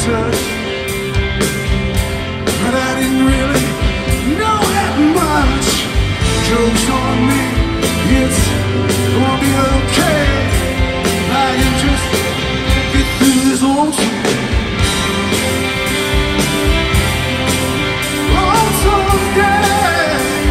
touch, but I didn't really know that much. Joke's on me, it's gonna be okay. I can just get through this lonesome day. Lonesome day.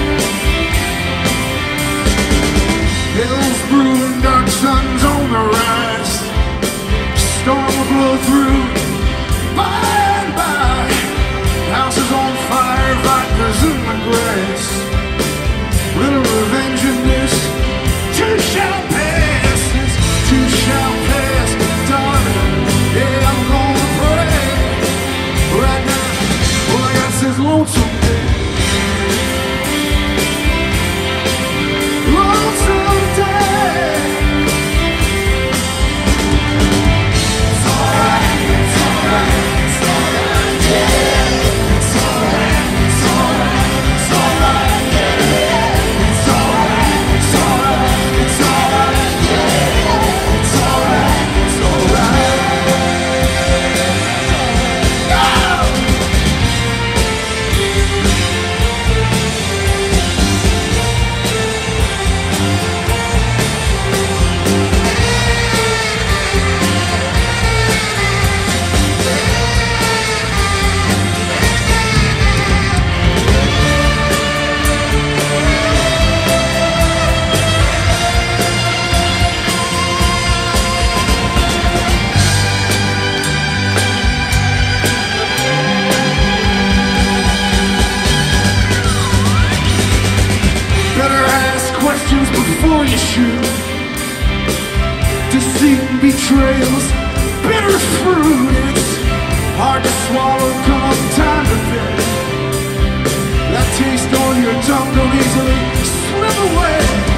Hell's brewing, dark sun's on the rise. Storm will blow through by and by. House is on fire, vodka's in the grass. Little revenge in this too shall pass. This too shall pass, darling. Yeah, I'm gonna pray right now. All I got says lonesome day. Lonesome day. It's alright, it's alright, it's alright, yeah. It's alright, it's alright, it's alright, yeah. It's alright, it's alright, it's alright, yeah. It's alright, it's alright. Better ask questions before you shoot. Deceit and betrayals, bitter fruit. It's hard to swallow come time to pay. That taste on your tongue don't easily slip away.